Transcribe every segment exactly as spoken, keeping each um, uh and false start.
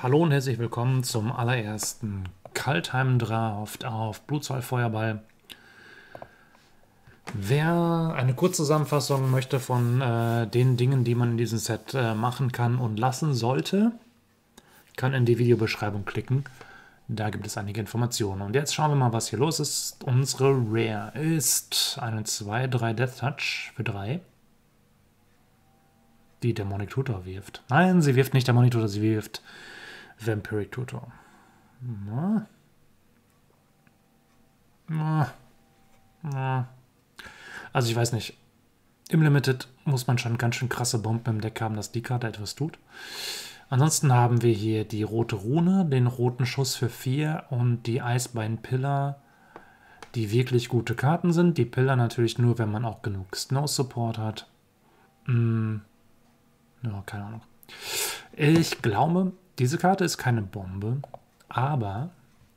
Hallo und herzlich willkommen zum allerersten Kaldheim-Draft auf Blutsfall Feuerball. Wer eine Kurzzusammenfassung möchte von äh, den Dingen, die man in diesem Set äh, machen kann und lassen sollte, kann in die Videobeschreibung klicken. Da gibt es einige Informationen. Und jetzt schauen wir mal, was hier los ist. Unsere Rare ist eine zwei drei Death Touch für drei, die Demonic Tutor wirft. Nein, sie wirft nicht Demonic Tutor, sie wirft Vampiric Tutor. Na. Na. Na. Also ich weiß nicht. Im Limited muss man schon ganz schön krasse Bomben im Deck haben, dass die Karte etwas tut. Ansonsten haben wir hier die rote Rune, den roten Schuss für vier und die Eisbein Pillar, die wirklich gute Karten sind. Die Pillar natürlich nur, wenn man auch genug Snow Support hat. Hm. Ja, keine Ahnung. Ich glaube, diese Karte ist keine Bombe, aber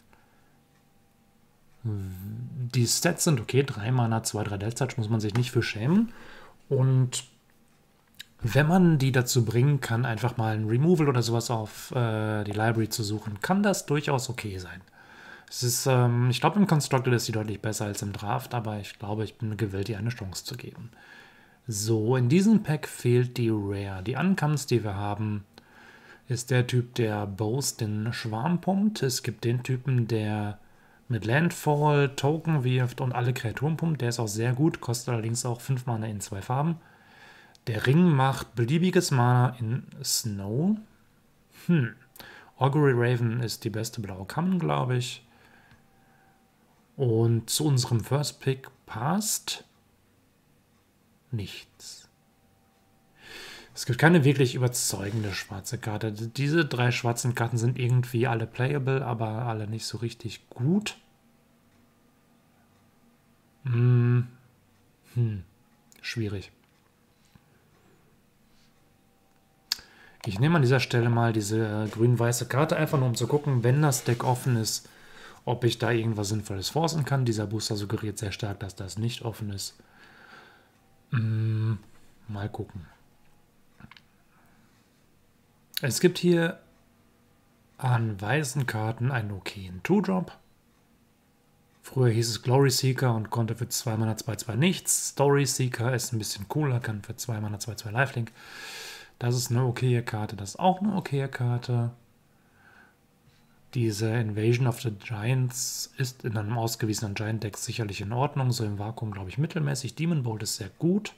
die Stats sind okay. drei Mana, zwei drei Death Touch, muss man sich nicht für schämen. Und wenn man die dazu bringen kann, einfach mal ein Removal oder sowas auf äh, die Library zu suchen, kann das durchaus okay sein. Es ist, ähm, ich glaube, im Constructed ist sie deutlich besser als im Draft, aber ich glaube, ich bin gewillt, ihr eine Chance zu geben. So, in diesem Pack fehlt die Rare. Die Uncommons, die wir haben, ist der Typ, der Bows den Schwarm pumpt. Es gibt den Typen, der mit Landfall Token wirft und alle Kreaturen pumpt. Der ist auch sehr gut, kostet allerdings auch fünf Mana in zwei Farben. Der Ring macht beliebiges Mana in Snow. Hm. Augury Raven ist die beste blaue Kamm, glaube ich. Und zu unserem First Pick passt nichts. Es gibt keine wirklich überzeugende schwarze Karte. Diese drei schwarzen Karten sind irgendwie alle playable, aber alle nicht so richtig gut. Hm. Hm. Schwierig. Ich nehme an dieser Stelle mal diese äh, grün-weiße Karte, einfach nur um zu gucken, wenn das Deck offen ist, ob ich da irgendwas Sinnvolles forcen kann. Dieser Booster suggeriert sehr stark, dass das nicht offen ist. Hm. Mal gucken. Es gibt hier an weißen Karten einen okayen Two-Drop. Früher hieß es Glory Seeker und konnte für zwei Mana zwei zwei nichts. Story Seeker ist ein bisschen cooler, kann für zwei Mana zwei zwei Lifelink. Das ist eine okaye Karte, das ist auch eine okaye Karte. Diese Invasion of the Giants ist in einem ausgewiesenen Giant-Deck sicherlich in Ordnung. So im Vakuum, glaube ich, mittelmäßig. Demon Bolt ist sehr gut.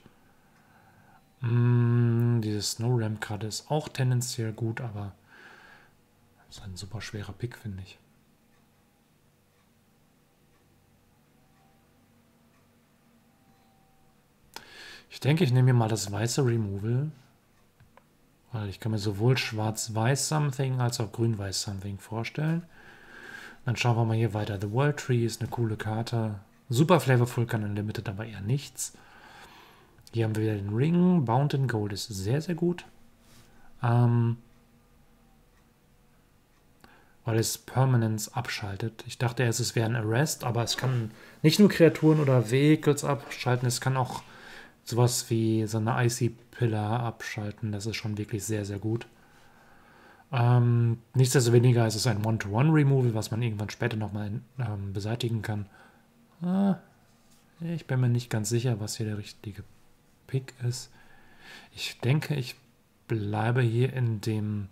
Mm, diese Snow Ramp-Karte ist auch tendenziell gut, aber das ist ein super schwerer Pick, finde ich. Ich denke, ich nehme mir mal das weiße Removal, weil ich kann mir sowohl schwarz-weiß Something als auch grün-weiß Something vorstellen. Dann schauen wir mal hier weiter. The World Tree ist eine coole Karte. Super flavorful, kann Unlimited, aber eher nichts. Hier haben wir wieder den Ring. Bound in Gold ist sehr, sehr gut. Ähm, weil es Permanence abschaltet. Ich dachte erst, es wäre ein Arrest, aber es kann nicht nur Kreaturen oder Vehicles abschalten, es kann auch sowas wie so eine Icy Pillar abschalten. Das ist schon wirklich sehr, sehr gut. Ähm, nichtsdestoweniger ist es ein One-to-One-Removal, was man irgendwann später nochmal ähm, beseitigen kann. Ah, ich bin mir nicht ganz sicher, was hier der richtige Pick ist. Ich denke, ich bleibe hier in dem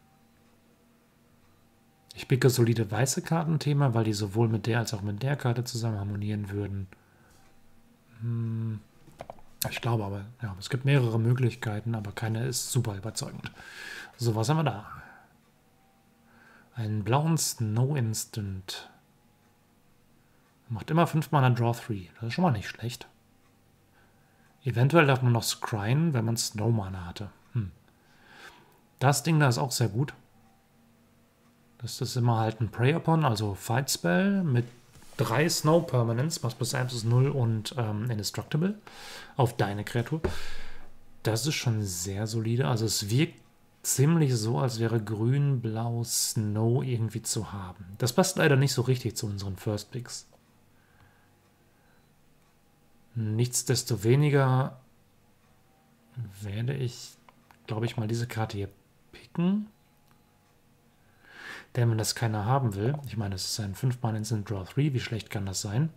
Ich picke solide weiße Kartenthema, weil die sowohl mit der als auch mit der Karte zusammen harmonieren würden. Hm, ich glaube aber, ja, es gibt mehrere Möglichkeiten, aber keine ist super überzeugend. So, was haben wir da? Einen blauen Snow Instant. Macht immer fünf Mana Draw drei. Das ist schon mal nicht schlecht. Eventuell darf man noch scryen, wenn man Snow Mana hatte. Hm. Das Ding da ist auch sehr gut. Das ist immer halt ein Prey Upon, also Fight Spell mit drei Snow Permanents, was plus eins ist null und ähm, Indestructible auf deine Kreatur. Das ist schon sehr solide. Also es wirkt ziemlich so, als wäre grün, blau, Snow irgendwie zu haben. Das passt leider nicht so richtig zu unseren First Picks. Nichtsdestoweniger werde ich, glaube ich, mal diese Karte hier picken. Denn wenn das keiner haben will, ich meine, es ist ein fünf Mana Instant Draw drei, wie schlecht kann das sein?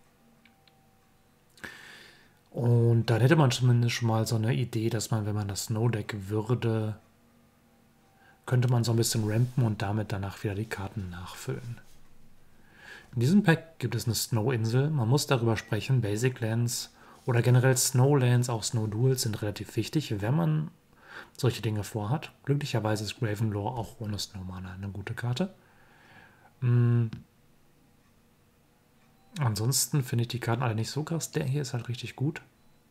Und dann hätte man zumindest schon mal so eine Idee, dass man, wenn man das Snow-Deck würde, könnte man so ein bisschen rampen und damit danach wieder die Karten nachfüllen. In diesem Pack gibt es eine Snow-Insel. Man muss darüber sprechen. Basic Lands oder generell Snowlands, auch Snow Duels, sind relativ wichtig, wenn man solche Dinge vorhat. Glücklicherweise ist Gravenlore auch ohne Snow Mana eine gute Karte. Mhm. Ansonsten finde ich die Karten alle nicht so krass. Der hier ist halt richtig gut.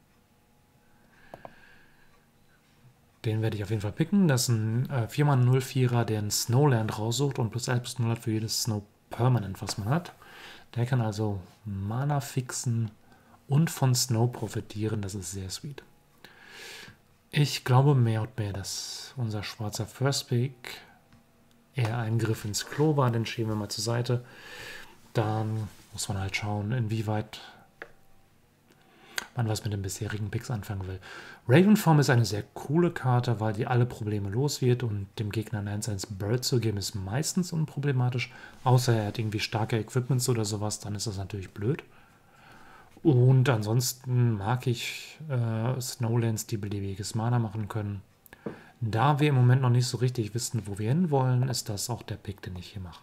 Den werde ich auf jeden Fall picken. Das ist ein äh, vier Mana null vierer, der ein Snowland raussucht und plus eins plus null hat für jedes Snow Permanent, was man hat. Der kann also Mana fixen und von Snow profitieren. Das ist sehr sweet. Ich glaube mehr und mehr, dass unser schwarzer First Pick eher ein Griff ins Klo war. Den schieben wir mal zur Seite. Dann muss man halt schauen, inwieweit man was mit den bisherigen Picks anfangen will. Ravenform ist eine sehr coole Karte, weil die alle Probleme los wird und dem Gegner ein eins eins Bird zu geben ist meistens unproblematisch, außer er hat irgendwie starke Equipments oder sowas, dann ist das natürlich blöd. Und ansonsten mag ich äh, Snowlands, die beliebiges Mana machen können. Da wir im Moment noch nicht so richtig wissen, wo wir hinwollen, ist das auch der Pick, den ich hier mache.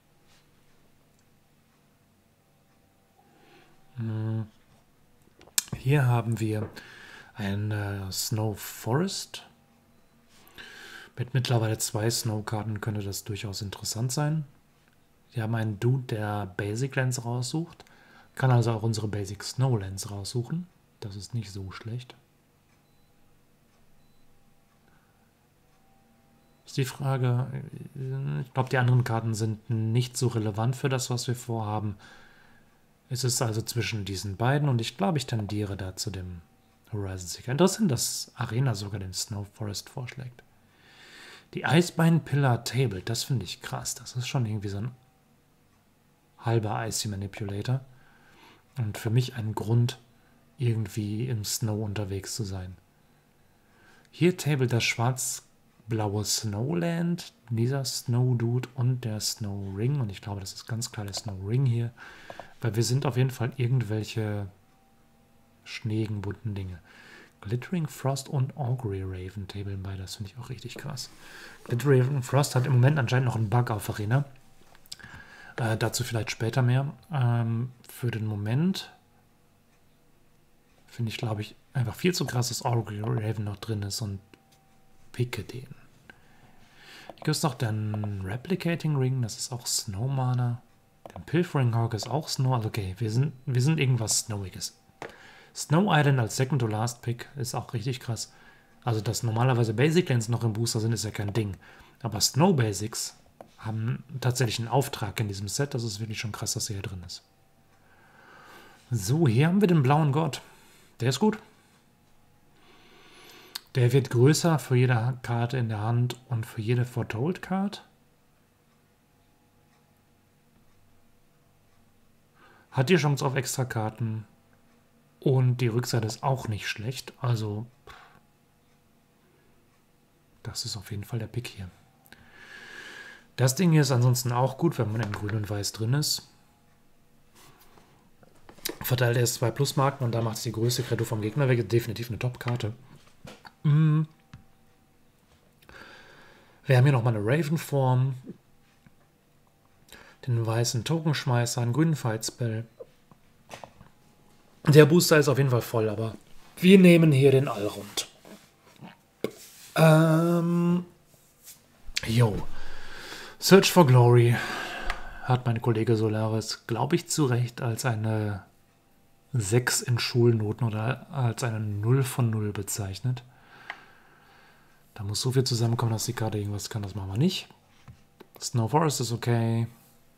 Hm. Hier haben wir ein äh, Snow Forest. Mit mittlerweile zwei Snow-Karten könnte das durchaus interessant sein. Wir haben einen Dude, der Basic Lands raussucht. Kann also auch unsere Basic Snowlands raussuchen. Das ist nicht so schlecht. Ist die Frage, ich glaube, die anderen Karten sind nicht so relevant für das, was wir vorhaben. Es ist also zwischen diesen beiden und ich glaube, ich tendiere da zu dem Horizon Seeker. Interessant, dass Arena sogar den Snow Forest vorschlägt. Die Icebind Pillar Table, das finde ich krass. Das ist schon irgendwie so ein halber Icy Manipulator. Und für mich ein Grund, irgendwie im Snow unterwegs zu sein. Hier Table das schwarz-blaue Snowland, dieser Snow Dude und der Snow Ring. Und ich glaube, das ist ganz klar der Snow Ring hier. Weil wir sind auf jeden Fall irgendwelche schneeigen, bunten Dinge. Glittering Frost und Augury Raven Table bei, das finde ich auch richtig krass. Glittering Frost hat im Moment anscheinend noch einen Bug auf Arena. Äh, dazu vielleicht später mehr. Ähm, für den Moment finde ich, glaube ich, einfach viel zu krass, dass Augury Raven noch drin ist und picke den. Hier gibt es noch den Replicating Ring, das ist auch Snow Mana. Der Pilfering Hawk ist auch Snow. Also okay, wir sind, wir sind irgendwas Snowiges. Snow Island als Second to Last Pick ist auch richtig krass. Also, dass normalerweise Basic Lands noch im Booster sind, ist ja kein Ding. Aber Snow Basics haben tatsächlich einen Auftrag in diesem Set. Das ist wirklich schon krass, dass er hier drin ist. So, hier haben wir den blauen Gott. Der ist gut. Der wird größer für jede Karte in der Hand und für jede Foretold Card. Hat die Chance auf extra Karten. Und die Rückseite ist auch nicht schlecht. Also, das ist auf jeden Fall der Pick hier. Das Ding hier ist ansonsten auch gut, wenn man in Grün und Weiß drin ist. Verteilt erst zwei Plusmarken und da macht es die größte Kreatur vom Gegner weg. Definitiv eine Top-Karte. Mm. Wir haben hier nochmal eine Ravenform. Den weißen Tokenschmeißer, einen grünen Fight-Spell. Der Booster ist auf jeden Fall voll, aber wir nehmen hier den Allrund. Ähm. Jo. Search for Glory hat mein Kollege Solaris, glaube ich, zu Recht als eine sechs in Schulnoten oder als eine null von null bezeichnet. Da muss so viel zusammenkommen, dass die Karte irgendwas kann. Das machen wir nicht. Snow Forest ist okay.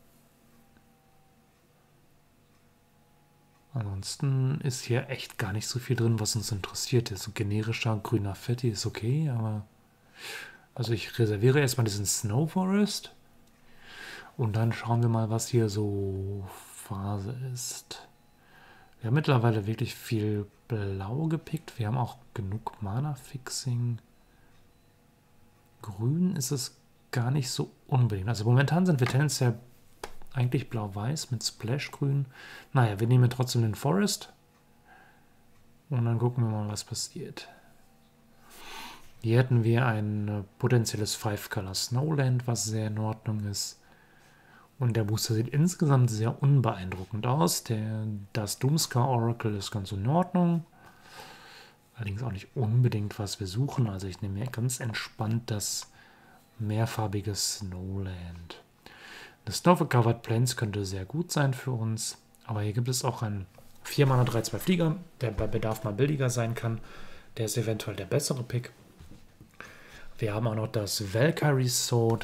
Ansonsten ist hier echt gar nicht so viel drin, was uns interessiert. So generischer grüner Fetti ist okay, aber also ich reserviere erstmal diesen Snow Forest und dann schauen wir mal, was hier so Phase ist. Wir haben mittlerweile wirklich viel Blau gepickt. Wir haben auch genug Mana-Fixing. Grün ist es gar nicht so unbedingt. Also momentan sind wir tendenziell eigentlich blau-weiß mit Splash-Grün. Naja, wir nehmen trotzdem den Forest. Und dann gucken wir mal, was passiert. Hier hätten wir ein potenzielles Five-Color Snowland, was sehr in Ordnung ist. Und der Booster sieht insgesamt sehr unbeeindruckend aus. Der, das Doomscar Oracle ist ganz in Ordnung. Allerdings auch nicht unbedingt, was wir suchen. Also ich nehme mir ganz entspannt das mehrfarbige Snowland. Das Snow Covered Plains könnte sehr gut sein für uns. Aber hier gibt es auch einen vier Mana drei zwei Flieger, der bei Bedarf mal billiger sein kann. Der ist eventuell der bessere Pick. Wir haben auch noch das Valkyrie Sword,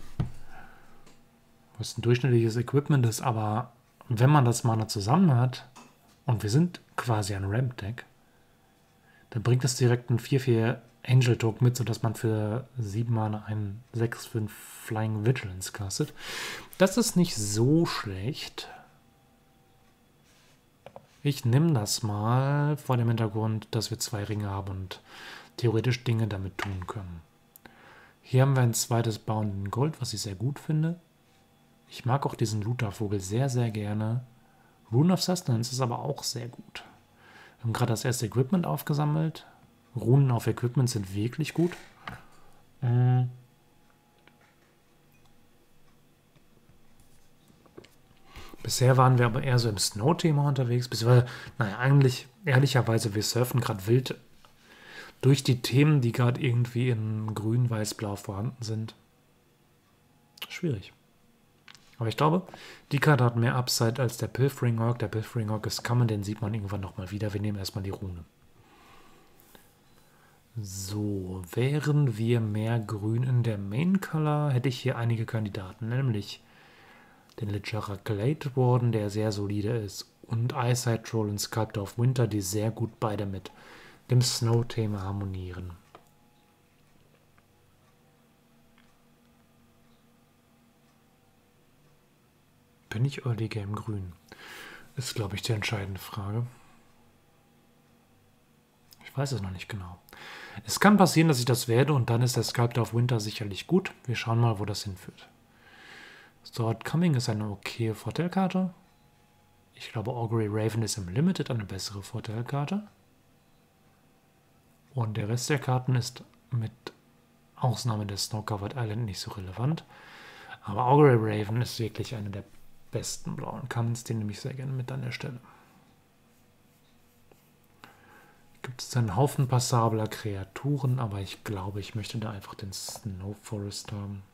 was ein durchschnittliches Equipment ist, aber wenn man das Mana zusammen hat und wir sind quasi ein Ramp-Deck, dann bringt das direkt einen vier vier Angel Token mit, sodass man für sieben Mana einen sechs fünf Flying Vigilance castet. Das ist nicht so schlecht. Ich nehme das mal vor dem Hintergrund, dass wir zwei Ringe haben und theoretisch Dinge damit tun können. Hier haben wir ein zweites Bound in Gold, was ich sehr gut finde. Ich mag auch diesen Looter-Vogel sehr, sehr gerne. Rune of Sustenance ist aber auch sehr gut. Wir haben gerade das erste Equipment aufgesammelt. Runen auf Equipment sind wirklich gut. Mhm. Bisher waren wir aber eher so im Snow-Thema unterwegs. Bisher, naja, eigentlich, ehrlicherweise, wir surfen gerade wild durch die Themen, die gerade irgendwie in Grün, Weiß, Blau vorhanden sind. Schwierig. Aber ich glaube, die Karte hat mehr Upside als der Pilfering Orc. Der Pilfering Orc ist Common, den sieht man irgendwann nochmal wieder. Wir nehmen erstmal die Rune. So, wären wir mehr Grün in der Main Color, hätte ich hier einige Kandidaten, nämlich den Lichara Glade Warden, der sehr solide ist, und Eyesight Troll und Sculptor of Winter, die sehr gut beide mit dem Snow-Thema harmonieren. Bin ich Early Game grün? Ist, glaube ich, die entscheidende Frage. Ich weiß es noch nicht genau. Es kann passieren, dass ich das werde und dann ist der Sculptor of Winter sicherlich gut. Wir schauen mal, wo das hinführt. Sword Coming ist eine okaye Vorteilkarte. Ich glaube, Augury Raven ist im Limited eine bessere Vorteilkarte. Und der Rest der Karten ist mit Ausnahme der Snow-Covered Island nicht so relevant. Aber Augury Raven ist wirklich eine der besten blauen Commons, den nehme ich sehr gerne mit an der Stelle. Gibt es einen Haufen passabler Kreaturen, aber ich glaube, ich möchte da einfach den Snow Forest haben.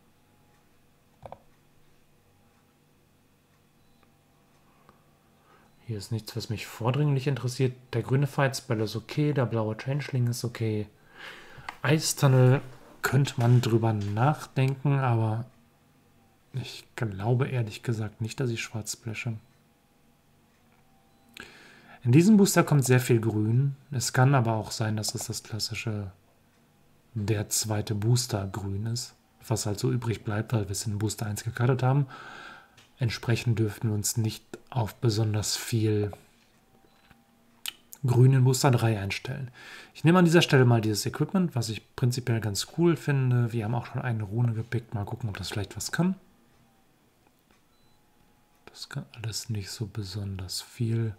Hier ist nichts, was mich vordringlich interessiert. Der grüne Fight Spell ist okay, der blaue Changeling ist okay. Eistunnel könnte man drüber nachdenken, aber ich glaube ehrlich gesagt nicht, dass ich schwarz splashe. In diesem Booster kommt sehr viel Grün. Es kann aber auch sein, dass es das klassische, der zweite Booster Grün ist. Was halt so übrig bleibt, weil wir es in Booster eins gekartet haben. Entsprechend dürften wir uns nicht auf besonders viel Grün in Booster drei einstellen. Ich nehme an dieser Stelle mal dieses Equipment, was ich prinzipiell ganz cool finde. Wir haben auch schon eine Rune gepickt. Mal gucken, ob das vielleicht was kann. Das kann alles nicht so besonders viel.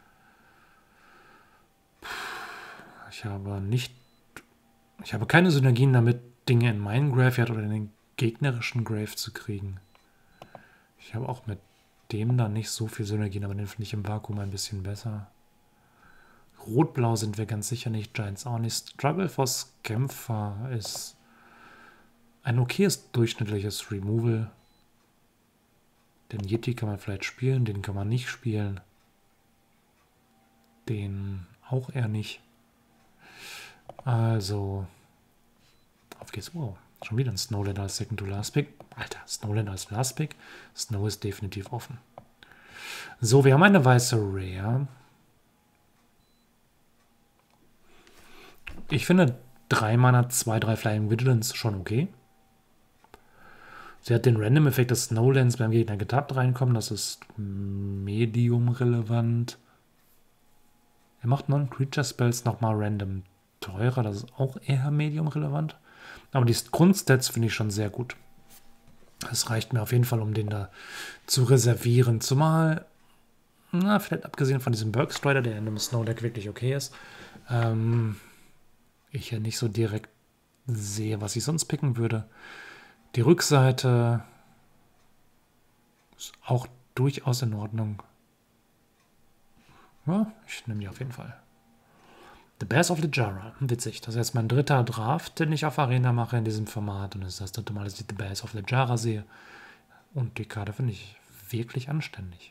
Ich habe nicht, ich habe keine Synergien damit, Dinge in meinen Graveyard oder in den gegnerischen Grave zu kriegen. Ich habe auch mit dem da nicht so viel Synergien, aber den finde ich im Vakuum ein bisschen besser. Rot-Blau sind wir ganz sicher nicht, Giants auch nicht. Struggle Force Kämpfer ist ein okayes, durchschnittliches Removal. Den Yeti kann man vielleicht spielen, den kann man nicht spielen. Den auch eher nicht. Also, auf geht's. Wow, schon wieder ein Snowland als Second to Last Pick. Alter, Snowland als Last Pick. Snow ist definitiv offen. So, wir haben eine weiße Rare. Ich finde drei Mana, zwei, drei Flying Vigilance schon okay. Sie hat den Random-Effekt, dass Snowlands beim Gegner getappt reinkommen. Das ist medium relevant. Er macht Non-Creature-Spells nochmal random teurer. Das ist auch eher medium relevant. Aber die Grundstats finde ich schon sehr gut. Das reicht mir auf jeden Fall, um den da zu reservieren. Zumal, na, vielleicht abgesehen von diesem Burgstrider, der in einem Snowdeck wirklich okay ist, ähm, ich ja nicht so direkt sehe, was ich sonst picken würde. Die Rückseite ist auch durchaus in Ordnung. Ja, ich nehme die auf jeden Fall. The Bears of Littjara. Witzig. Das ist jetzt mein dritter Draft, den ich auf Arena mache in diesem Format. Und das ist das dritte Mal, dass ich The Bears of Littjara sehe. Und die Karte finde ich wirklich anständig.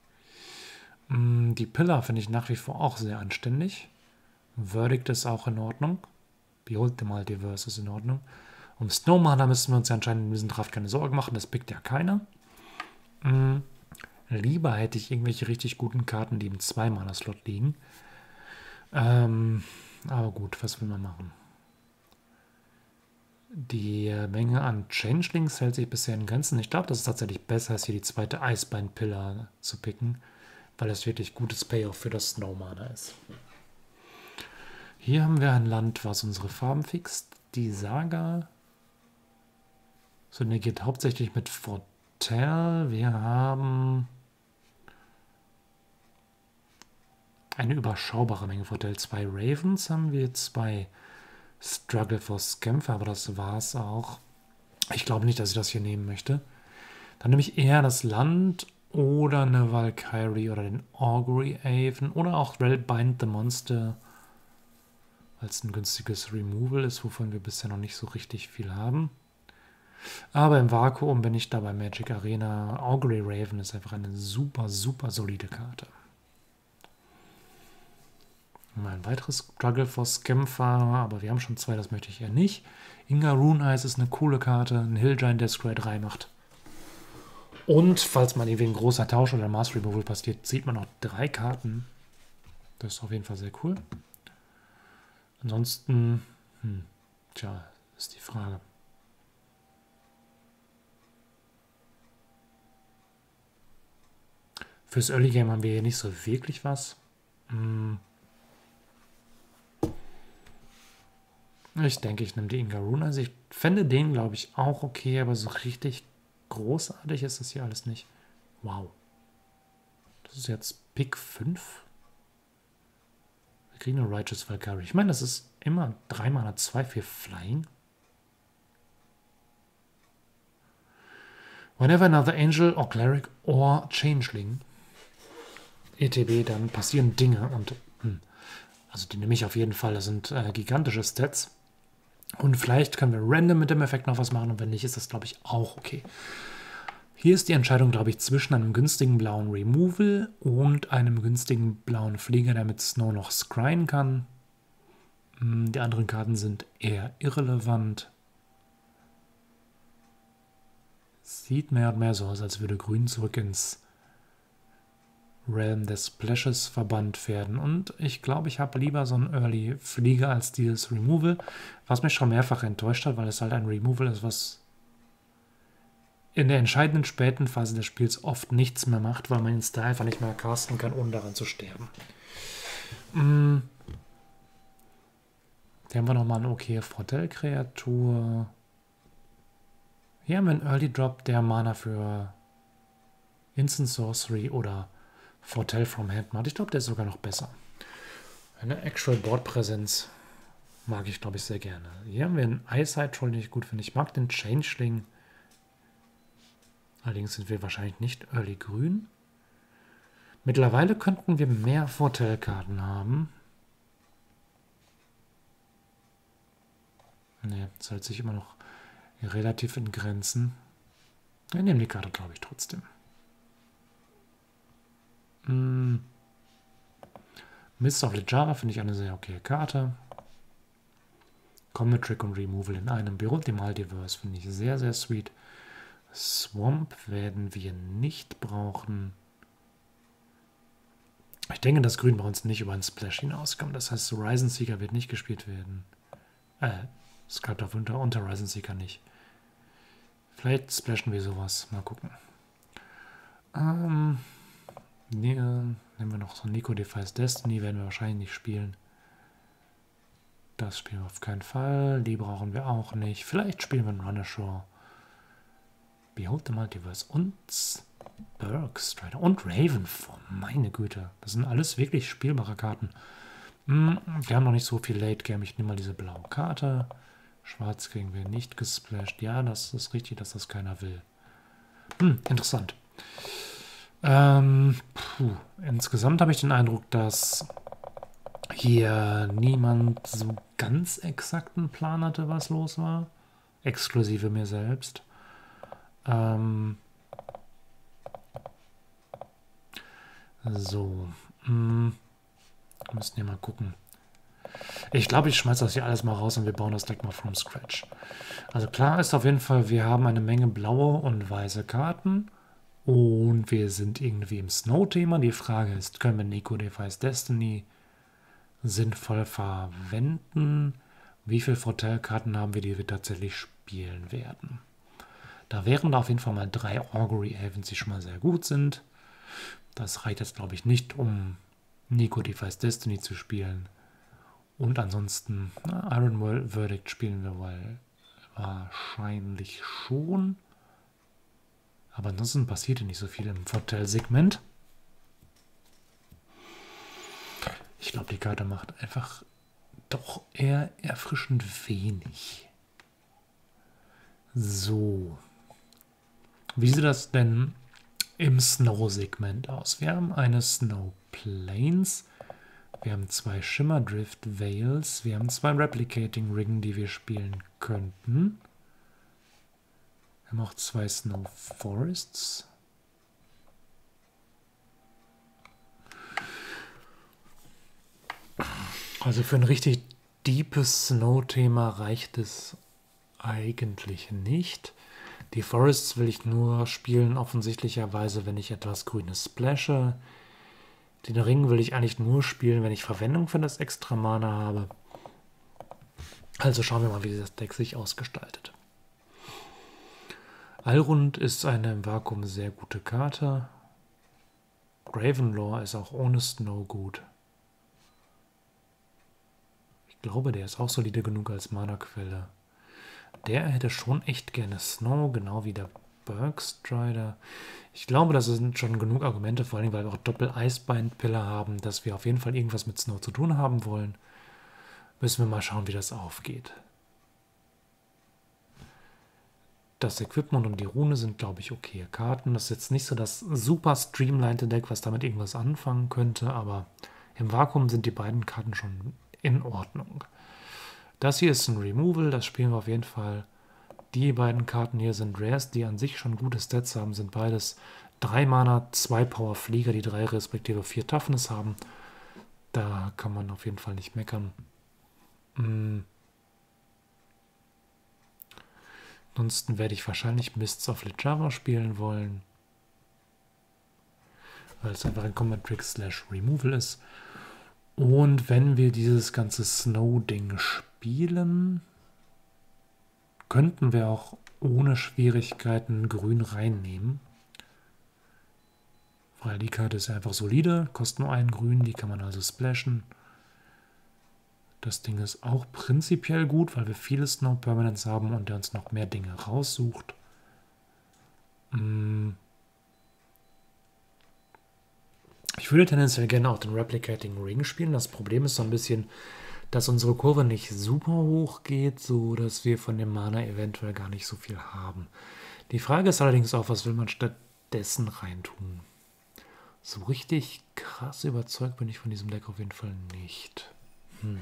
Die Pillar finde ich nach wie vor auch sehr anständig. Verdict ist auch in Ordnung. Behold the Multiverse ist in Ordnung. Um Snowmana müssen wir uns ja anscheinend in diesem Draft keine Sorgen machen. Das pickt ja keiner. Mhm. Lieber hätte ich irgendwelche richtig guten Karten, die im zwei Mana Slot liegen. Ähm, aber gut, was will man machen? Die Menge an Changelings hält sich bisher in Grenzen. Ich glaube, das ist tatsächlich besser, als hier die zweite Eisbein-Pillar zu picken, weil das wirklich gutes Payoff für das Snowmana ist. Hier haben wir ein Land, was unsere Farben fixt. Die Saga synergiert hauptsächlich mit Fortell. Wir haben eine überschaubare Menge Fortell. Zwei Ravens haben wir, zwei Struggle for Kämpfer, aber das war's auch. Ich glaube nicht, dass ich das hier nehmen möchte. Dann nehme ich eher das Land oder eine Valkyrie oder den Augury Aven oder auch Bind the Monster, weil es ein günstiges Removal ist, wovon wir bisher noch nicht so richtig viel haben. Aber im Vakuum bin ich da bei Magic Arena. Augury Raven ist einfach eine super, super solide Karte. Ein weiteres Struggle for Kämpfer, aber wir haben schon zwei, das möchte ich eher nicht. Inga Runeice ist eine coole Karte, ein Hill Giant, der Scry drei macht. Und falls mal irgendwie ein großer Tausch oder Mass Removal passiert, zieht man noch drei Karten. Das ist auf jeden Fall sehr cool. Ansonsten, hm, tja, ist die Frage. Fürs Early Game haben wir hier nicht so wirklich was. Hm. Ich denke, ich nehme die Inga Runeice. Also ich fände den, glaube ich, auch okay, aber so richtig großartig ist das hier alles nicht. Wow. Das ist jetzt Pick fünf. Wir kriegen eine Righteous Valkyrie. Ich meine, das ist immer drei Mana zwei für Flying. Whenever another Angel or Cleric or Changeling E T B, dann passieren Dinge und hm, also die nehme ich auf jeden Fall. Das sind äh, gigantische Stats. Und vielleicht können wir random mit dem Effekt noch was machen und wenn nicht, ist das, glaube ich, auch okay. Hier ist die Entscheidung, glaube ich, zwischen einem günstigen blauen Removal und einem günstigen blauen Flieger, der mit Snow noch scryen kann. Die anderen Karten sind eher irrelevant. Sieht mehr und mehr so aus, als würde Grün zurück ins Realm des Splashes verbannt werden. Und ich glaube, ich habe lieber so einen Early Flieger als dieses Removal, was mich schon mehrfach enttäuscht hat, weil es halt ein Removal ist, was in der entscheidenden späten Phase des Spiels oft nichts mehr macht, weil man den Style einfach nicht mehr casten kann, ohne daran zu sterben. Mm. Hier haben wir nochmal eine okaye Fortell-Kreatur. Hier haben wir einen Early Drop, der Mana für Instant Sorcery oder Fortell from Hand macht. Ich glaube, der ist sogar noch besser. Eine Actual Board Präsenz mag ich, glaube ich, sehr gerne. Hier haben wir einen Eyesight Troll, den ich gut finde. Ich mag den Changeling. Allerdings sind wir wahrscheinlich nicht Early Grün. Mittlerweile könnten wir mehr Fortell-Karten haben. Ne, das hält sich immer noch relativ in Grenzen. Wir nehmen die Karte, glaube ich, trotzdem. Hm. Mist of Littjara finde ich eine sehr okaye Karte. Combat Trick und Removal in einem. Behold the Multiverse finde ich sehr, sehr sweet. Swamp werden wir nicht brauchen. Ich denke, dass Grün bei uns nicht über einen Splash hinauskommt. Das heißt, Horizon Seeker wird nicht gespielt werden. Äh, Sculpt of Winter und Horizon Seeker nicht. Vielleicht splashen wir sowas. Mal gucken. Ähm, nee, nehmen wir noch so Nico Defies Destiny. Werden wir wahrscheinlich nicht spielen. Das spielen wir auf keinen Fall. Die brauchen wir auch nicht. Vielleicht spielen wir einen Runner Show. Behold the Multiverse und Burg Strider und Ravenform. Meine Güte, das sind alles wirklich spielbare Karten. Hm, wir haben noch nicht so viel Late Game. Ich nehme mal diese blaue Karte. Schwarz kriegen wir nicht gesplashed. Ja, das ist richtig, dass das keiner will. Hm, interessant. Ähm, puh. Insgesamt habe ich den Eindruck, dass hier niemand so ganz exakten Plan hatte, was los war. Exklusive mir selbst. Ähm, so. Hm, wir müssen hier mal gucken. Ich glaube, ich schmeiße das hier alles mal raus und wir bauen das Deck mal from scratch. Also klar ist auf jeden Fall, wir haben eine Menge blaue und weiße Karten. Und wir sind irgendwie im Snow-Thema. Die Frage ist, können wir Nico Defies Destiny sinnvoll verwenden? Wie viele Vorteilkarten haben wir, die wir tatsächlich spielen werden? Da wären da auf jeden Fall mal drei Augury Events, die schon mal sehr gut sind. Das reicht jetzt, glaube ich, nicht, um Nico Defies Destiny zu spielen. Und ansonsten, na, Iron Verdict spielen wir wohl wahrscheinlich schon. Aber ansonsten passiert ja nicht so viel im Vorteilsegment. Ich glaube, die Karte macht einfach doch eher erfrischend wenig. So. Wie sieht das denn im Snow-Segment aus? Wir haben eine Snow Plains. Wir haben zwei Shimmer Drift Veils. Wir haben zwei Replicating Ring, die wir spielen könnten. Wir haben auch zwei Snow Forests. Also für ein richtig deepes Snow-Thema reicht es eigentlich nicht. Die Forests will ich nur spielen, offensichtlicherweise, wenn ich etwas Grünes splashe. Den Ring will ich eigentlich nur spielen, wenn ich Verwendung für das extra Mana habe. Also schauen wir mal, wie das Deck sich ausgestaltet. Alrund ist eine im Vakuum sehr gute Karte. Gravenlore ist auch ohne Snow gut. Ich glaube, der ist auch solide genug als Mana-Quelle. Der hätte schon echt gerne Snow, genau wie der Burg Strider. Ich glaube, das sind schon genug Argumente, vor allem, weil wir auch Doppel-Icebind-Pillar haben, dass wir auf jeden Fall irgendwas mit Snow zu tun haben wollen. Müssen wir mal schauen, wie das aufgeht. Das Equipment und die Rune sind, glaube ich, okay Karten. Das ist jetzt nicht so das super streamlined Deck, was damit irgendwas anfangen könnte, aber im Vakuum sind die beiden Karten schon in Ordnung. Das hier ist ein Removal, das spielen wir auf jeden Fall. Die beiden Karten hier sind Rares, die an sich schon gute Stats haben, sind beides drei Mana, zwei Power Flieger, die drei respektive vier Toughness haben. Da kann man auf jeden Fall nicht meckern. Hm. Ansonsten werde ich wahrscheinlich Mists of Littjara spielen wollen, weil es einfach ein Combat Trick slash Removal ist. Und wenn wir dieses ganze Snow-Ding spielen, könnten wir auch ohne Schwierigkeiten Grün reinnehmen. Weil die Karte ist ja einfach solide, kostet nur einen Grün, die kann man also splashen. Das Ding ist auch prinzipiell gut, weil wir viele Snow Permanents haben und der uns noch mehr Dinge raussucht. Ich würde tendenziell gerne auch den Replicating Ring spielen. Das Problem ist so ein bisschen, dass unsere Kurve nicht super hoch geht, so dass wir von dem Mana eventuell gar nicht so viel haben. Die Frage ist allerdings auch, was will man stattdessen reintun? So richtig krass überzeugt bin ich von diesem Deck auf jeden Fall nicht. Hm.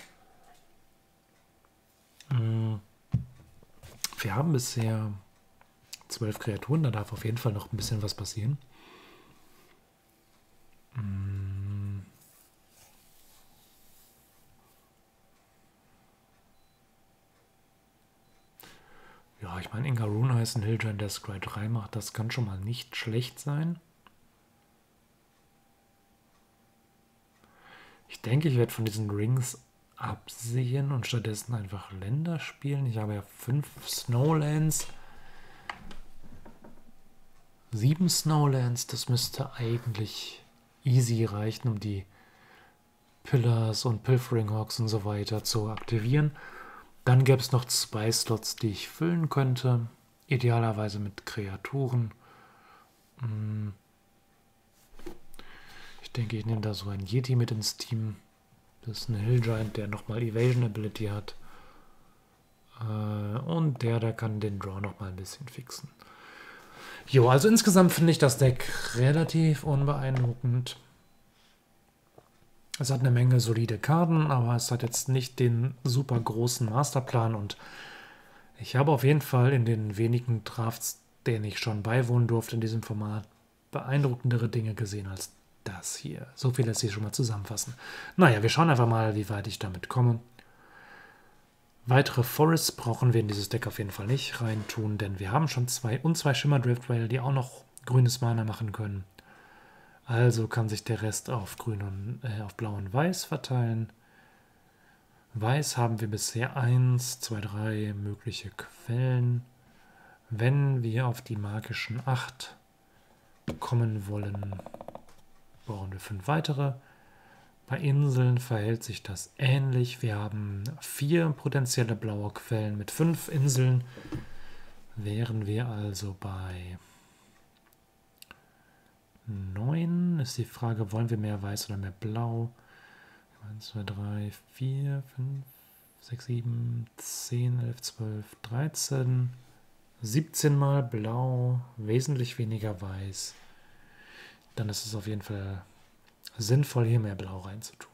Wir haben bisher zwölf Kreaturen, da darf auf jeden Fall noch ein bisschen was passieren. Ja, ich meine, Inga Rune heißt ein Hildren, der Scry drei macht, das kann schon mal nicht schlecht sein. Ich denke, ich werde von diesen Rings absehen und stattdessen einfach Länder spielen. Ich habe ja fünf Snowlands. Sieben Snowlands, das müsste eigentlich easy reichen, um die Pillars und Pilfering Hawks und so weiter zu aktivieren. Dann gäbe es noch zwei Slots, die ich füllen könnte. Idealerweise mit Kreaturen. Ich denke, ich nehme da so einen Yeti mit ins Team. Das ist ein Hill Giant, der nochmal Evasion Ability hat. Und der, der kann den Draw nochmal ein bisschen fixen. Jo, also insgesamt finde ich das Deck relativ unbeeindruckend. Es hat eine Menge solide Karten, aber es hat jetzt nicht den super großen Masterplan. Und ich habe auf jeden Fall in den wenigen Drafts, denen ich schon beiwohnen durfte in diesem Format, beeindruckendere Dinge gesehen als das hier. So viel lässt sich schon mal zusammenfassen. Naja, wir schauen einfach mal, wie weit ich damit komme. Weitere Forests brauchen wir in dieses Deck auf jeden Fall nicht reintun, denn wir haben schon zwei und zwei Shimmer Driftwhale, die auch noch grünes Mana machen können. Also kann sich der Rest auf grün und äh, auf blau und weiß verteilen. Weiß haben wir bisher eins, zwei, drei mögliche Quellen. Wenn wir auf die magischen acht kommen wollen, brauchen wir fünf weitere. Bei Inseln verhält sich das ähnlich. Wir haben vier potenzielle blaue Quellen mit fünf Inseln. Wären wir also bei neun, ist die Frage, wollen wir mehr weiß oder mehr blau? eins, zwei, drei, vier, fünf, sechs, sieben, zehn, elf, zwölf, dreizehn, siebzehn mal blau, wesentlich weniger weiß. Dann ist es auf jeden Fall sinnvoll, hier mehr Blau reinzutun.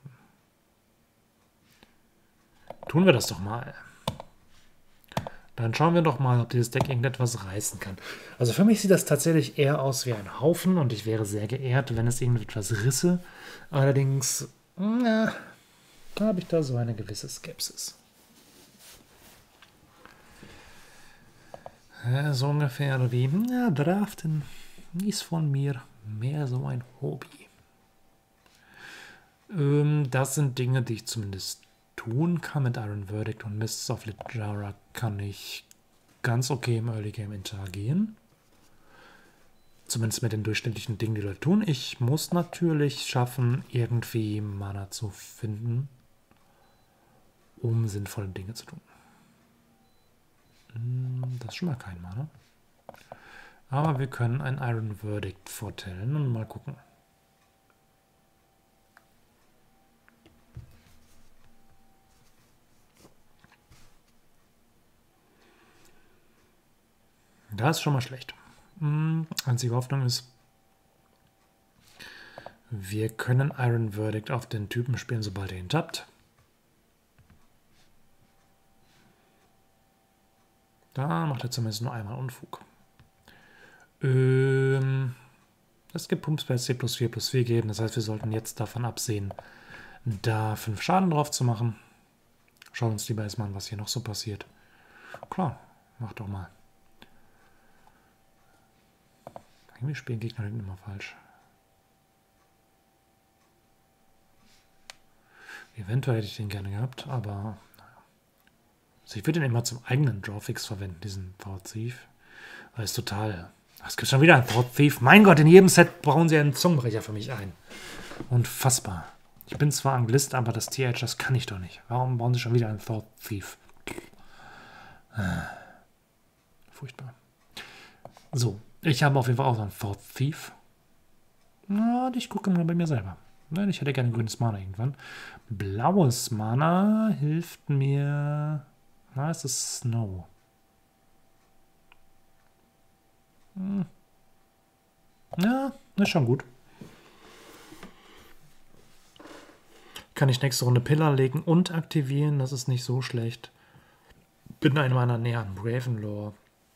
Tun wir das doch mal. Dann schauen wir doch mal, ob dieses Deck irgendetwas reißen kann. Also für mich sieht das tatsächlich eher aus wie ein Haufen und ich wäre sehr geehrt, wenn es irgendetwas risse. Allerdings, na, habe ich da so eine gewisse Skepsis. Ja, so ungefähr wie, ja, Draften ist von mir mehr so ein Hobby. Das sind Dinge, die ich zumindest tun kann mit Iron Verdict und Mists of Littjara kann ich ganz okay im Early Game interagieren. Zumindest mit den durchschnittlichen Dingen, die Leute tun. Ich muss natürlich schaffen, irgendwie Mana zu finden, um sinnvolle Dinge zu tun. Das ist schon mal kein Mana. Aber wir können ein Iron Verdict vortellen und mal gucken. Das ist schon mal schlecht. Hm, einzige Hoffnung ist, wir können Iron Verdict auf den Typen spielen, sobald er ihn tappt. Da macht er zumindest nur einmal Unfug. Ähm, es gibt Pumps bei C plus vier plus vier geben, das heißt, wir sollten jetzt davon absehen, da fünf Schaden drauf zu machen. Schauen uns lieber erstmal an, was hier noch so passiert. Klar, mach doch mal. Irgendwie spielen Gegner immer falsch. Eventuell hätte ich den gerne gehabt, aber naja. Also ich würde den immer zum eigenen Drawfix verwenden, diesen Thought Thief. Weil es total... Es gibt schon wieder einen Thought Thief. Mein Gott, in jedem Set brauchen sie einen Zungenbrecher für mich ein. Unfassbar. Ich bin zwar Anglist, aber das T H, das kann ich doch nicht. Warum bauen sie schon wieder einen Thought Thief? Furchtbar. So. Ich habe auf jeden Fall auch so einen Thought Thief. Na, ich gucke mal bei mir selber. Ich hätte gerne grünes Mana irgendwann. Blaues Mana hilft mir... Na, es ist Snow. Hm. Ja, ist schon gut. Kann ich nächste Runde Pillar legen und aktivieren. Das ist nicht so schlecht. Bin in meiner Nähe an Ravenlore.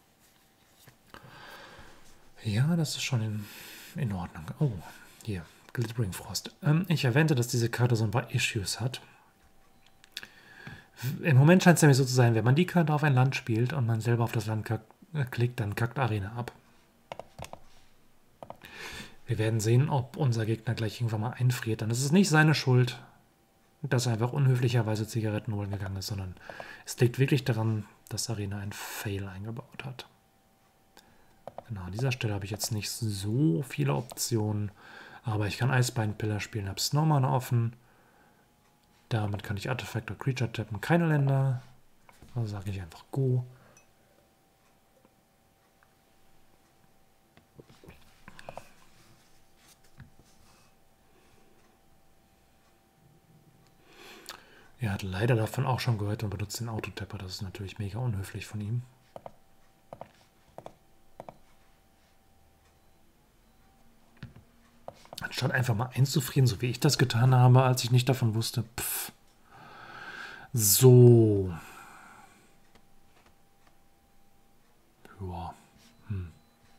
Ja, das ist schon in, in Ordnung. Oh, hier, Glittering Frost. Ähm, ich erwähnte, dass diese Karte so ein paar Issues hat. Im Moment scheint es nämlich so zu sein, wenn man die Karte auf ein Land spielt und man selber auf das Land kack, äh, klickt, dann kackt Arena ab. Wir werden sehen, ob unser Gegner gleich irgendwann mal einfriert. Dann ist es nicht seine Schuld, dass er einfach unhöflicherweise Zigaretten holen gegangen ist, sondern es liegt wirklich daran, dass Arena ein Fail eingebaut hat. Genau, an dieser Stelle habe ich jetzt nicht so viele Optionen, aber ich kann Eisbeinpillar spielen, habe Snowman offen. Damit kann ich Artifact oder Creature tappen, keine Länder. Also sage ich einfach Go. Er hat leider davon auch schon gehört und benutzt den Autotapper. Das ist natürlich mega unhöflich von ihm. Anstatt einfach mal einzufrieren, so wie ich das getan habe, als ich nicht davon wusste. Pff. So. Ja. Hm.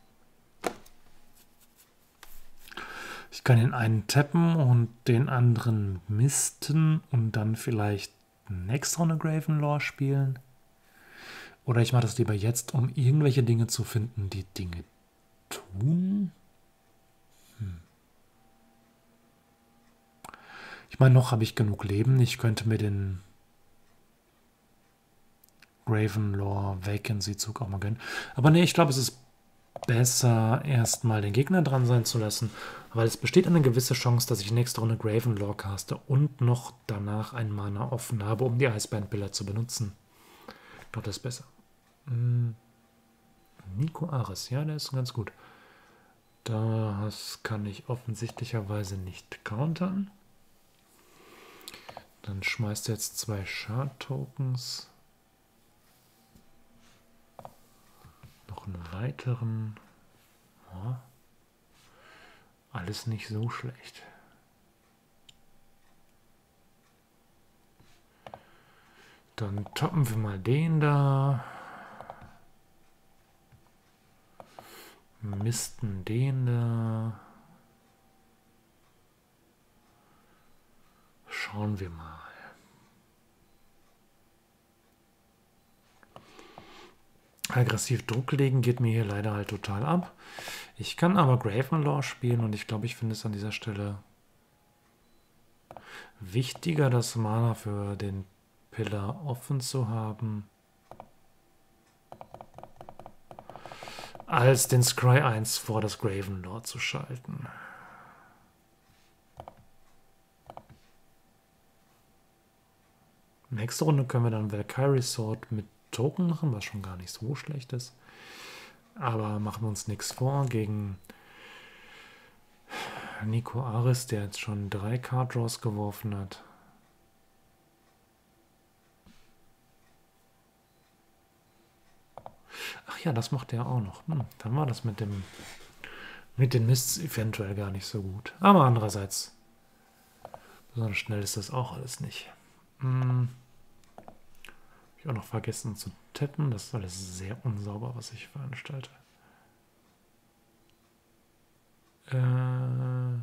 Ich kann den einen tappen und den anderen misten und dann vielleicht Next Runde Gravenlore spielen. Oder ich mache das lieber jetzt, um irgendwelche Dinge zu finden, die Dinge tun. Hm. Ich meine, noch habe ich genug Leben. Ich könnte mir den Gravenlore Vacancy-Zug auch mal gönnen. Aber nee, ich glaube, es ist besser, erstmal den Gegner dran sein zu lassen, weil es besteht eine gewisse Chance, dass ich nächste Runde Gravenlore caste und noch danach ein Mana offen habe, um die Iceband Pillar zu benutzen. Doch, das ist besser. Hm. Nico Ares, ja, der ist ganz gut. Das kann ich offensichtlicherweise nicht countern. Dann schmeißt er jetzt zwei Shard-Tokens. Noch einen weiteren. Ja. Alles nicht so schlecht. Dann toppen wir mal den da. Misten den da. Schauen wir mal. Aggressiv Druck legen geht mir hier leider halt total ab. Ich kann aber Gravenlore spielen und ich glaube, ich finde es an dieser Stelle wichtiger, das Mana für den Pillar offen zu haben, als den Scry eins vor das Gravenlore zu schalten. Nächste Runde können wir dann Valkyrie Sword mit Token machen, was schon gar nicht so schlecht ist. Aber machen wir uns nichts vor gegen Nico Ares, der jetzt schon drei Card Draws geworfen hat. Ach ja, das macht er auch noch. Hm, dann war das mit dem mit den Mists eventuell gar nicht so gut. Aber andererseits, besonders schnell ist das auch alles nicht. Hm. Ich auch noch vergessen zu tappen. Das ist alles sehr unsauber, was ich veranstalte. Äh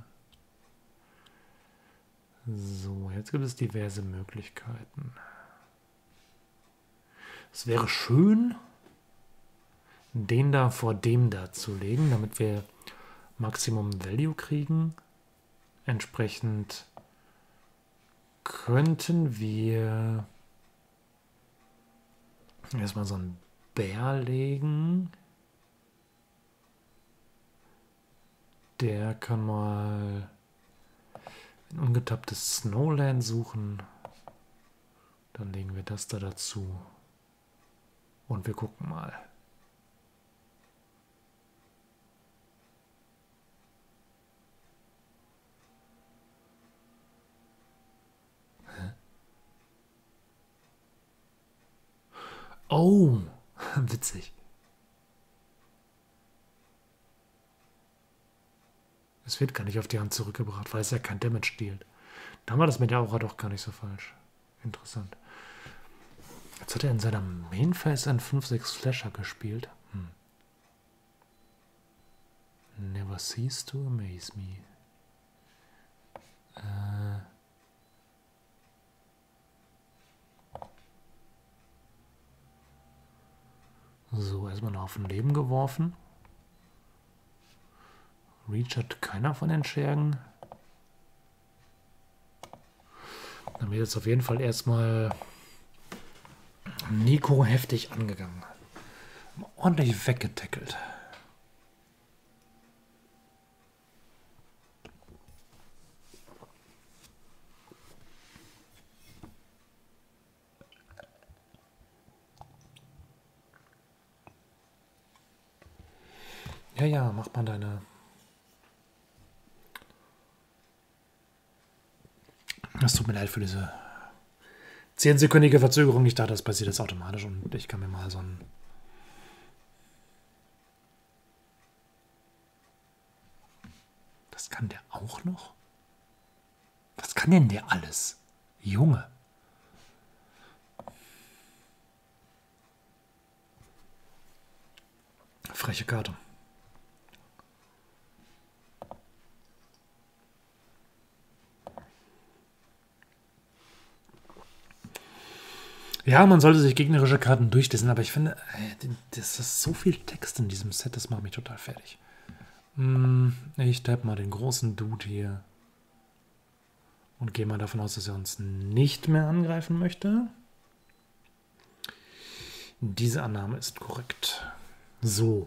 so, jetzt gibt es diverse Möglichkeiten. Es wäre schön, den da vor dem da zu legen, damit wir Maximum Value kriegen. Entsprechend könnten wir erstmal so einen Bär legen. Der kann mal ein ungetapptes Snowland suchen. Dann legen wir das da dazu. Und wir gucken mal. Hä? Oh, witzig. Es wird gar nicht auf die Hand zurückgebracht, weil es ja kein Damage dealt. Dann war das mit der Aura doch gar nicht so falsch. Interessant. Jetzt hat er in seiner Main Phase einen fünf sechs Flasher gespielt. Hm. Never cease to amaze me. Äh. So, erstmal einen Haufen Leben geworfen. Reach hat keiner von den Schergen. Dann wird jetzt auf jeden Fall erstmal Nico heftig angegangen. Ordentlich weggetackelt. Ja, ja, mach mal deine... Es tut mir leid für diese zehnsekündige Verzögerung. Ich dachte, das passiert jetzt automatisch und ich kann mir mal so ein... Das kann der auch noch? Was kann denn der alles? Junge. Freche Karte. Ja, man sollte sich gegnerische Karten durchlesen, aber ich finde, das ist so viel Text in diesem Set, das macht mich total fertig. Ich tappe mal den großen Dude hier und gehe mal davon aus, dass er uns nicht mehr angreifen möchte. Diese Annahme ist korrekt. So.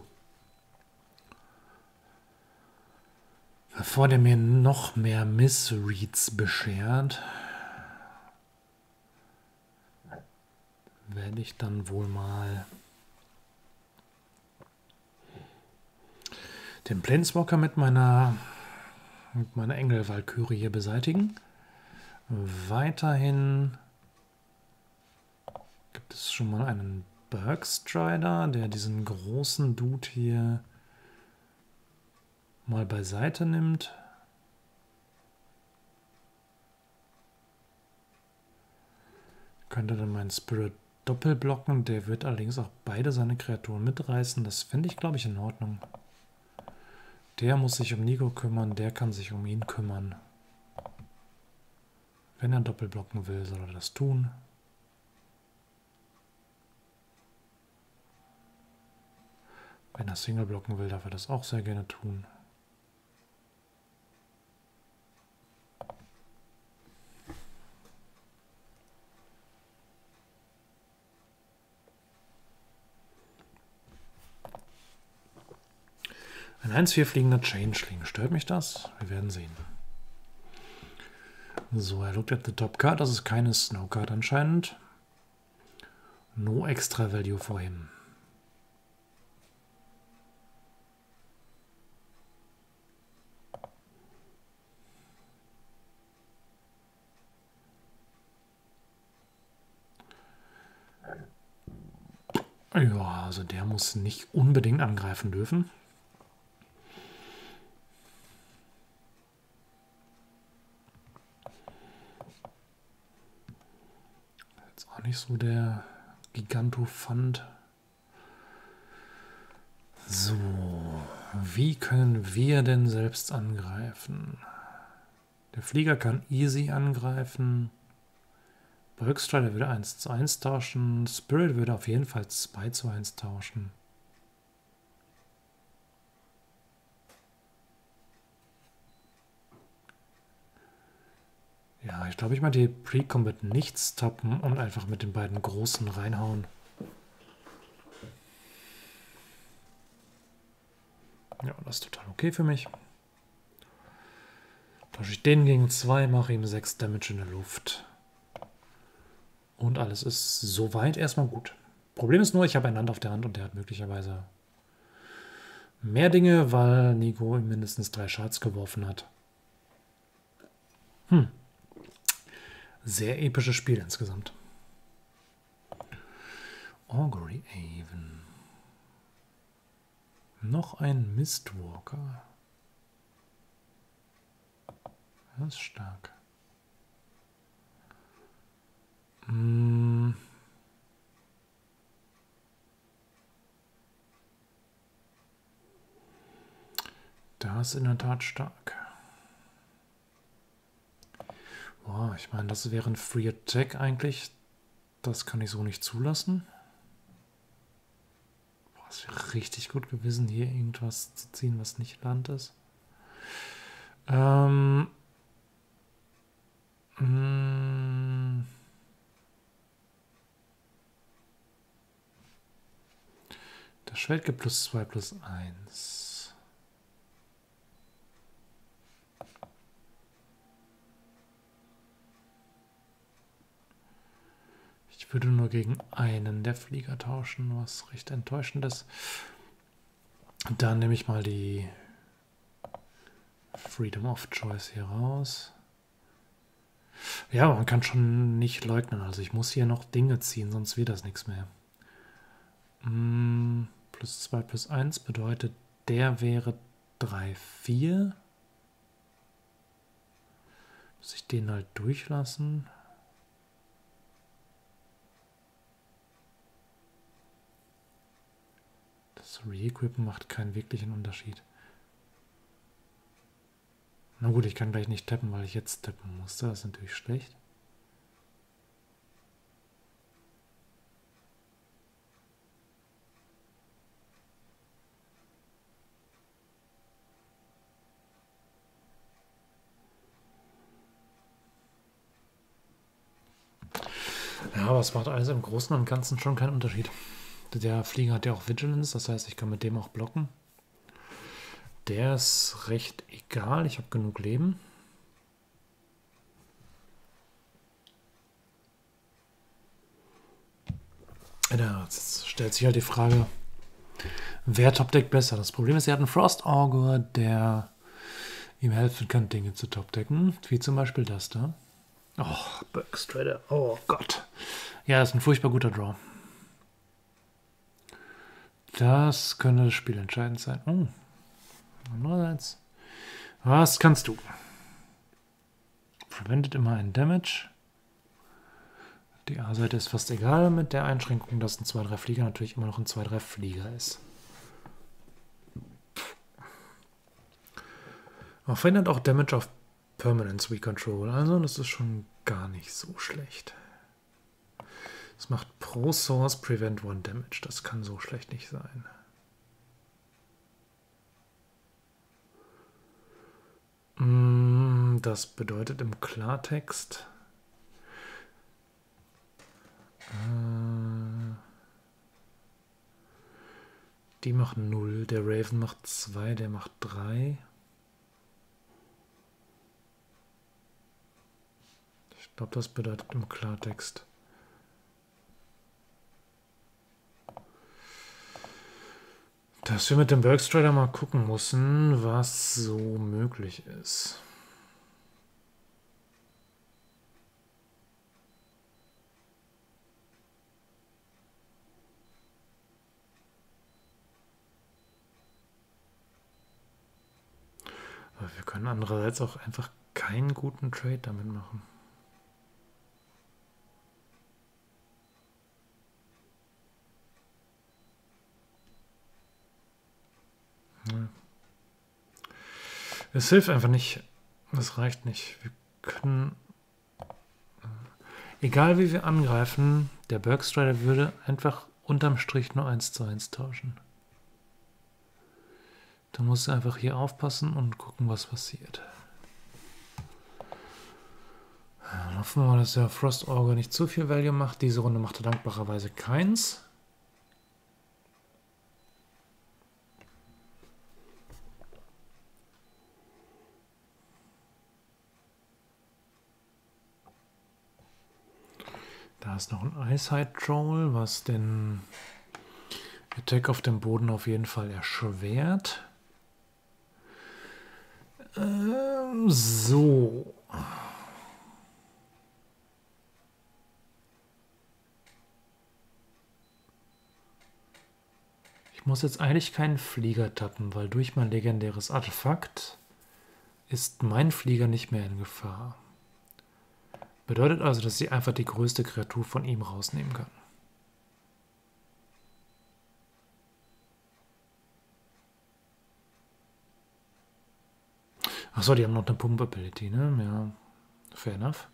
Bevor der mir noch mehr Missreads beschert, werde ich dann wohl mal den Planeswalker mit meiner, mit meiner Engel-Valkyrie hier beseitigen. Weiterhin gibt es schon mal einen Bergstrider, der diesen großen Dude hier mal beiseite nimmt. Könnte dann meinen Spirit doppelblocken, der wird allerdings auch beide seine Kreaturen mitreißen. Das finde ich, glaube ich, in Ordnung. Der muss sich um Nico kümmern, der kann sich um ihn kümmern. Wenn er doppelblocken will, soll er das tun. Wenn er Single blocken will, darf er das auch sehr gerne tun. Ein eins vier fliegender Changeling. Stört mich das? Wir werden sehen. So, er looked at the top card. Das ist keine Snow Card anscheinend. No extra value for him. Ja, also der muss nicht unbedingt angreifen dürfen. Jetzt auch nicht so der Gigantophant. So, wie können wir denn selbst angreifen? Der Flieger kann easy angreifen. Bergstrider würde eins zu eins tauschen. Spirit würde auf jeden Fall zwei zu eins tauschen. Ja, ich glaube, ich mal die Pre-Combat nichts tappen und einfach mit den beiden Großen reinhauen. Ja, das ist total okay für mich. Tausche ich den gegen zwei, mache ihm sechs Damage in der Luft. Und alles ist soweit erstmal gut. Problem ist nur, ich habe ein Land auf der Hand und der hat möglicherweise mehr Dinge, weil Nico ihm mindestens drei Shards geworfen hat. Hm. Sehr episches Spiel insgesamt. Augury Haven. Noch ein Mistwalker. Das ist stark. Hm. Das ist in der Tat stark. Boah, ich meine, das wäre ein Free Attack eigentlich. Das kann ich so nicht zulassen. Boah, es wäre richtig gut gewesen, hier irgendwas zu ziehen, was nicht Land ist. Ähm. Mh. Das Schwert gibt plus zwei, plus eins. Ich würde nur gegen einen der Flieger tauschen, was recht enttäuschend ist. Dann nehme ich mal die Freedom of Choice hier raus. Ja, man kann schon nicht leugnen. Also ich muss hier noch Dinge ziehen, sonst wird das nichts mehr. Mm, plus zwei plus eins bedeutet, der wäre drei, vier. Muss ich den halt durchlassen? Das Re-Equippen macht keinen wirklichen Unterschied. Na gut, ich kann gleich nicht tappen, weil ich jetzt tappen musste. Das ist natürlich schlecht. Ja, aber es macht alles im Großen und Ganzen schon keinen Unterschied. Der Flieger hat ja auch Vigilance, das heißt, ich kann mit dem auch blocken. Der ist recht egal, ich habe genug Leben. Ja, jetzt stellt sich halt die Frage, wer topdeckt besser? Das Problem ist, er hat einen Frost Augur, der ihm helfen kann, Dinge zu topdecken, wie zum Beispiel das da. Oh, Bergstrider, oh Gott. Ja, ist ein furchtbar guter Draw. Das könnte das Spiel entscheidend sein. Oh, andererseits. Was kannst du? Verwendet immer einen Damage. Die A-Seite ist fast egal mit der Einschränkung, dass ein zwei drei Flieger natürlich immer noch ein zwei drei Flieger ist. Aber verhindert auch Damage auf Permanence Recontrol. Also das ist schon gar nicht so schlecht. Es macht pro Source Prevent One Damage. Das kann so schlecht nicht sein. Das bedeutet im Klartext... Die macht null, der Raven macht zwei, der macht drei. Ich glaube, das bedeutet im Klartext. Dass wir mit dem Bergstrider mal gucken müssen, was so möglich ist. Aber wir können andererseits auch einfach keinen guten Trade damit machen. Ja. Es hilft einfach nicht. Das reicht nicht. Wir können... Egal wie wir angreifen, der Bergstrider würde einfach unterm Strich nur eins zu eins tauschen. Da muss er einfach hier aufpassen und gucken, was passiert. Dann hoffen wir mal, dass der Frost Augur nicht zu viel Value macht. Diese Runde macht er dankbarerweise keins. Da ist noch ein Ice-Hide Troll, was den Attack auf dem Boden auf jeden Fall erschwert. Ähm, so. Ich muss jetzt eigentlich keinen Flieger tappen, weil durch mein legendäres Artefakt ist mein Flieger nicht mehr in Gefahr. Bedeutet also, dass sie einfach die größte Kreatur von ihm rausnehmen kann. Achso, die haben noch eine Pump-Ability, ne? Ja, fair enough.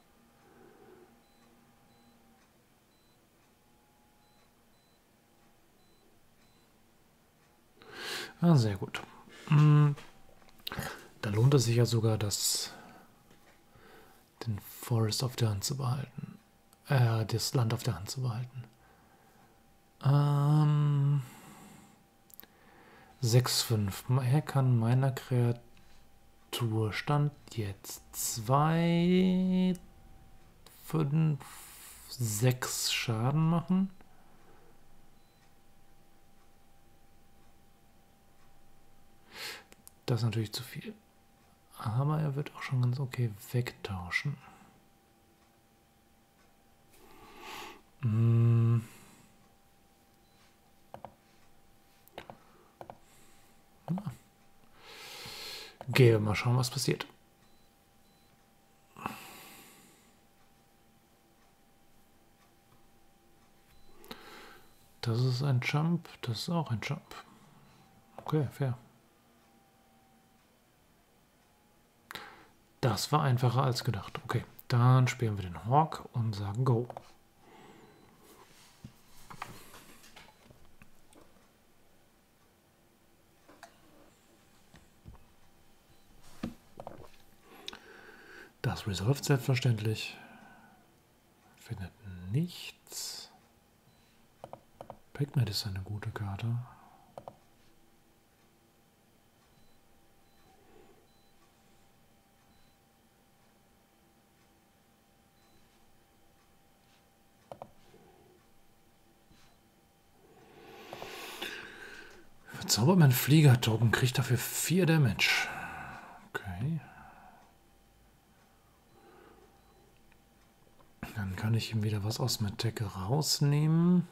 Ah, sehr gut. Da lohnt es sich ja sogar, das, den Forest auf der Hand zu behalten. Äh, das Land auf der Hand zu behalten. Ähm, sechs fünf. Er kann meiner Kreatur Stand jetzt zwei, fünf, sechs Schaden machen. Das ist natürlich zu viel. Aber er wird auch schon ganz okay wegtauschen. Hm. Gehen wir mal schauen, was passiert. Das ist ein Jump, das ist auch ein Jump. Okay, fair. Das war einfacher als gedacht. Okay, dann spielen wir den Hawk und sagen Go. Das resolved selbstverständlich. Findet nichts. Pigment ist eine gute Karte. Verzaubert mein Flieger-Token, kriegt dafür vier Damage. Okay. Dann kann ich ihm wieder was aus dem Attack rausnehmen.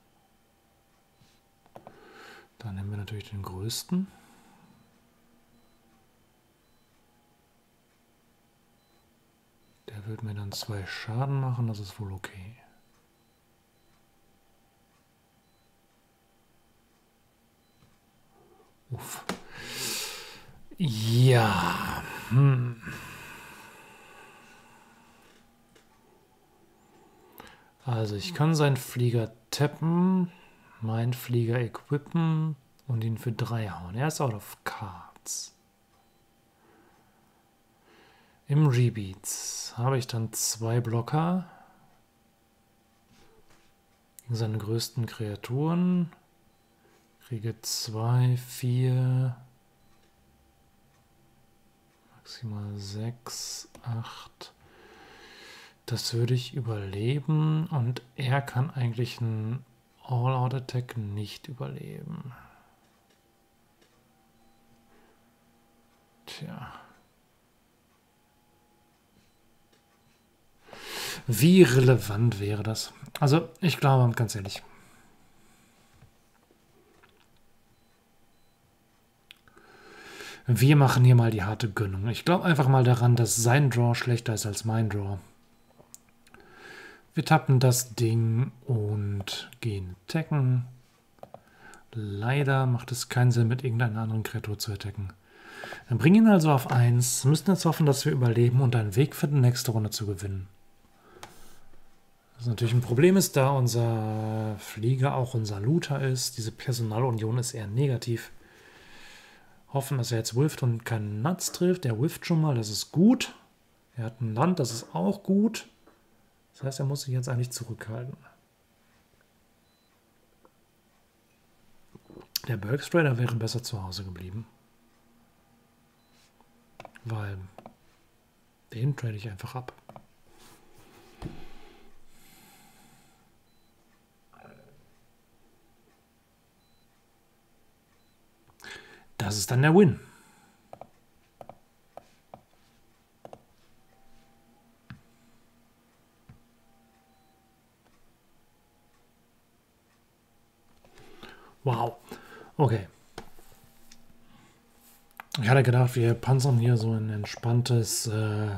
Dann nehmen wir natürlich den größten. Der wird mir dann zwei Schaden machen, das ist wohl okay. Uff. Ja. Hm. Also ich kann seinen Flieger tappen, meinen Flieger equippen und ihn für drei hauen. Er ist out of cards. Im Rebeats habe ich dann zwei Blocker gegen seine größten Kreaturen. Kriege zwei, vier, maximal sechs, acht. Das würde ich überleben und er kann eigentlich einen All-Out-Attack nicht überleben. Tja. Wie relevant wäre das? Also, ich glaube, ganz ehrlich. Wir machen hier mal die harte Gönnung. Ich glaube einfach mal daran, dass sein Draw schlechter ist als mein Draw. Wir tappen das Ding und gehen attacken. Leider macht es keinen Sinn, mit irgendeiner anderen Kreatur zu attacken. Wir bringen ihn also auf eins, müssen jetzt hoffen, dass wir überleben und einen Weg finden, nächste Runde zu gewinnen. Was natürlich ein Problem ist, da unser Flieger auch unser Looter ist. Diese Personalunion ist eher negativ. Hoffen, dass er jetzt whifft und keinen Nuts trifft. Er whifft schon mal, das ist gut. Er hat ein Land, das ist auch gut. Das heißt, er muss sich jetzt eigentlich zurückhalten. Der Bergstrider wäre besser zu Hause geblieben. Weil den trade ich einfach ab. Das ist dann der Win. Wow. Okay. Ich hatte gedacht, wir panzern hier so ein entspanntes äh,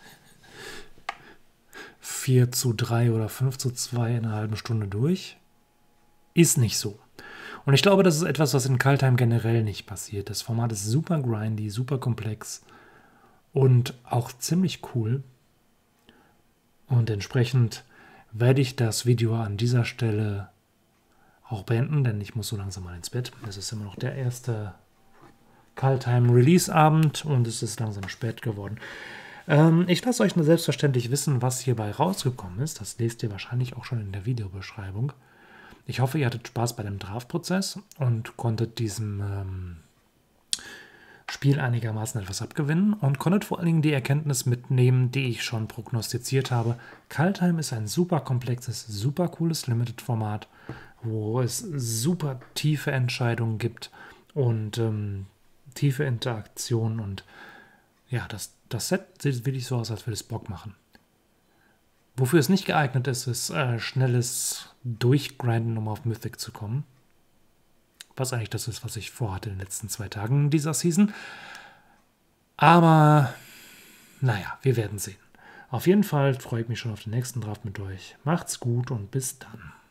vier zu drei oder fünf zu zwei in einer halben Stunde durch. Ist nicht so. Und ich glaube, das ist etwas, was in Kaldheim generell nicht passiert. Das Format ist super grindy, super komplex und auch ziemlich cool. Und entsprechend werde ich das Video an dieser Stelle auch beenden, denn ich muss so langsam mal ins Bett. Es ist immer noch der erste Kaldheim-Release-Abend und es ist langsam spät geworden. Ähm, ich lasse euch nur selbstverständlich wissen, was hierbei rausgekommen ist. Das lest ihr wahrscheinlich auch schon in der Videobeschreibung. Ich hoffe, ihr hattet Spaß bei dem Draftprozess und konntet diesem ähm, Spiel einigermaßen etwas abgewinnen und konntet vor allen Dingen die Erkenntnis mitnehmen, die ich schon prognostiziert habe. Kaldheim ist ein super komplexes, super cooles Limited-Format, wo es super tiefe Entscheidungen gibt und ähm, tiefe Interaktion und ja, das, das Set sieht wirklich so aus, als würde es Bock machen. Wofür es nicht geeignet ist, ist äh, schnelles Durchgrinden, um auf Mythic zu kommen. Was eigentlich das ist, was ich vorhatte in den letzten zwei Tagen dieser Season. Aber, naja, wir werden sehen. Auf jeden Fall freue ich mich schon auf den nächsten Draft mit euch. Macht's gut und bis dann.